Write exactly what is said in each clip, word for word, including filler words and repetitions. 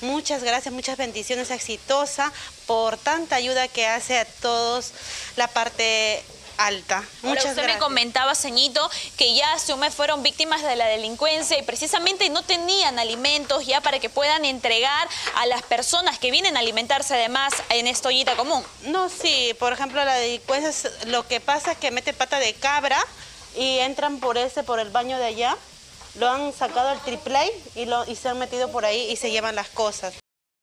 Muchas gracias, muchas bendiciones, exitosa por tanta ayuda que hace a todos la parte alta. Muchas Ahora, usted gracias. me comentaba, ceñito, que ya hace un mes fueron víctimas de la delincuencia y precisamente no tenían alimentos ya para que puedan entregar a las personas que vienen a alimentarse además en esta ollita común. No, sí, por ejemplo, la delincuencia, es, lo que pasa es que mete pata de cabra y entran por ese, por el baño de allá, lo han sacado al triple y, lo, y se han metido por ahí y se llevan las cosas.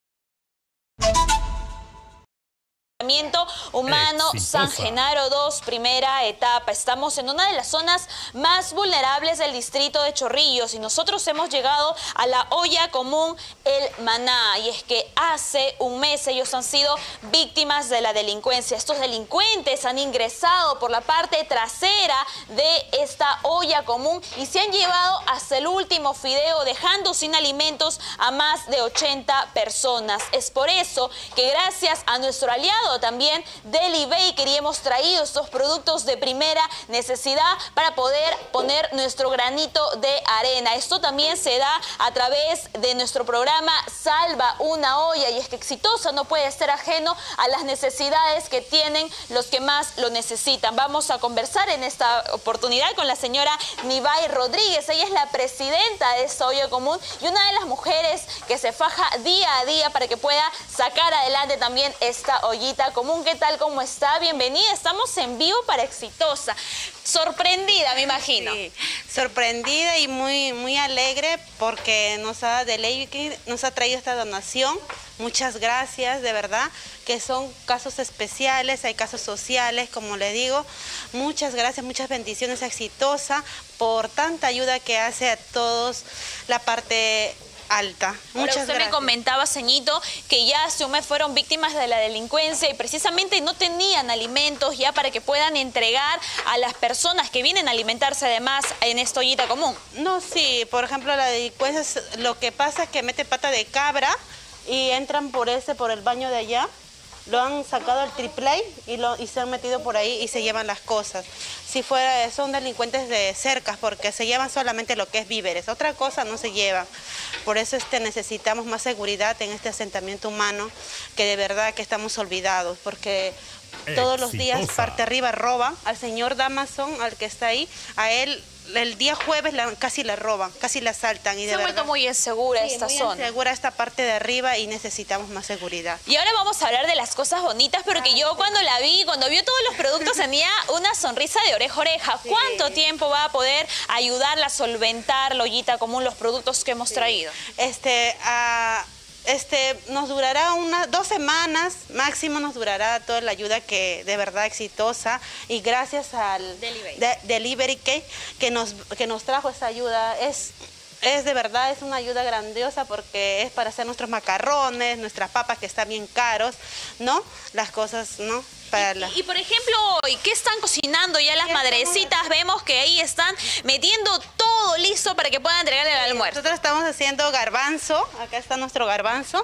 Humano Exitosa. San Genaro dos, primera etapa. Estamos en una de las zonas más vulnerables del distrito de Chorrillos y nosotros hemos llegado a la olla común El Maná. Y es que hace un mes ellos han sido víctimas de la delincuencia. Estos delincuentes han ingresado por la parte trasera de esta olla común y se han llevado hasta el último fideo, dejando sin alimentos a más de ochenta personas. Es por eso que gracias a nuestro aliado también Deli Bakery hemos traído estos productos de primera necesidad para poder poner nuestro granito de arena. Esto también se da a través de nuestro programa Salva una olla, y es que Exitosa no puede ser ajeno a las necesidades que tienen los que más lo necesitan. Vamos a conversar en esta oportunidad con la señora Nivay Rodríguez. Ella es la presidenta de esta olla común y una de las mujeres que se faja día a día para que pueda sacar adelante también esta ollita común. ¿Qué tal? ¿Cómo está? Bienvenida. Estamos en vivo para Exitosa. Sorprendida, me imagino. Sí, sorprendida y muy, muy alegre porque nos ha, de ley, que nos ha traído esta donación. Muchas gracias, de verdad, que son casos especiales, hay casos sociales, como le digo. Muchas gracias, muchas bendiciones, Exitosa por tanta ayuda que hace a todos la parte alta. Ahora, Muchas usted gracias. me comentaba, ceñito, que ya hace un mes fueron víctimas de la delincuencia y precisamente no tenían alimentos ya para que puedan entregar a las personas que vienen a alimentarse además en esta ollita común. No, sí, por ejemplo, la delincuencia, es, lo que pasa es que mete pata de cabra y entran por ese, por el baño de allá, lo han sacado al triple y, lo, y se han metido por ahí y se llevan las cosas. Si fuera, son delincuentes de cercas porque se llevan solamente lo que es víveres, otra cosa no se llevan. Por eso este, necesitamos más seguridad en este asentamiento humano, que de verdad que estamos olvidados, porque todos los días Exitosa. parte arriba roban al señor Damason, al que está ahí, a él el día jueves la, casi le roban, casi le asaltan. Y Se de ha vuelto verdad, muy insegura sí, esta muy zona. insegura esta parte de arriba y necesitamos más seguridad. Y ahora vamos a hablar de las cosas bonitas, porque yo cuando la vi, cuando vio todos los productos, tenía una sonrisa de oreja a oreja. Sí. ¿Cuánto tiempo va a poder ayudarla a solventar la ollita común, los productos que hemos Sí. traído? Este, a... Este, nos durará unas dos semanas, máximo nos durará toda la ayuda que de verdad Exitosa, y gracias al Delivery, de, Delivery que, que, nos, que nos trajo esta ayuda. Es, es de verdad, es una ayuda grandiosa porque es para hacer nuestros macarrones, nuestras papas que están bien caros, ¿no? Las cosas, ¿no? Para la... Y, y por ejemplo, hoy, ¿qué están cocinando ya las Ya madrecitas? Vemos que ahí están metiendo todo listo para que puedan entregarle el almuerzo. Nosotros estamos haciendo garbanzo, acá está nuestro garbanzo,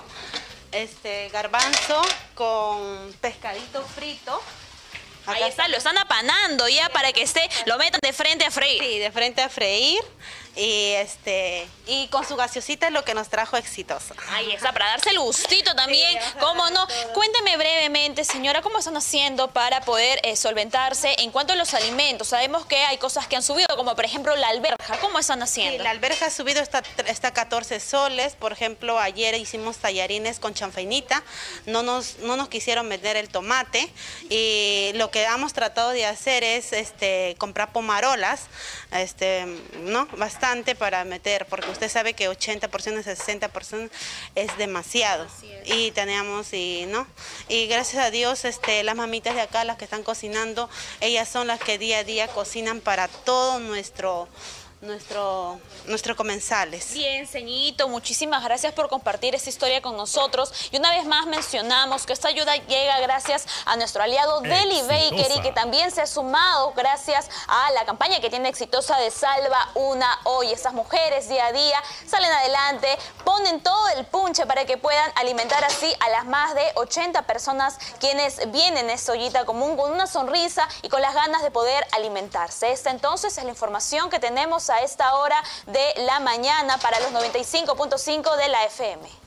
este garbanzo con pescadito frito. Acá Ahí está, lo están apanando ya para que esté, lo metan de frente a freír. Sí, de frente a freír y este y con su gaseosita es lo que nos trajo Exitosa. Ahí está, para darse el gustito también, Sí, vamos a ¿cómo dar no? todo. Cuénteme brevemente, señora, ¿cómo están haciendo para poder eh, solventarse en cuanto a los alimentos? Sabemos que hay cosas que han subido, como por ejemplo la alberja. ¿Cómo están Sí, haciendo? la alberja ha subido hasta, hasta catorce soles. Por ejemplo, ayer hicimos tallarines con chanfainita. No nos, no nos quisieron vender el tomate. Y lo que hemos tratado de hacer es este, comprar pomarolas, este, ¿no? Bastante para meter, porque usted sabe que ochenta por ciento, sesenta por ciento es demasiado. Y teníamos, y, ¿no? Y gracias a Dios, este, las mamitas de acá, las que están cocinando, ellas son las que día a día cocinan para todo nuestro... Nuestro, nuestros comensales. Bien, ceñito, muchísimas gracias por compartir esta historia con nosotros. Y una vez más mencionamos que esta ayuda llega gracias a nuestro aliado Deli Bakery, que también se ha sumado gracias a la campaña que tiene Exitosa de Salva una olla. Estas mujeres día a día salen adelante, ponen todo el punche para que puedan alimentar así a las más de ochenta personas quienes vienen a esta ollita común con una sonrisa y con las ganas de poder alimentarse. Esta entonces es la información que tenemos a esta hora de la mañana para los noventa y cinco punto cinco de la F M.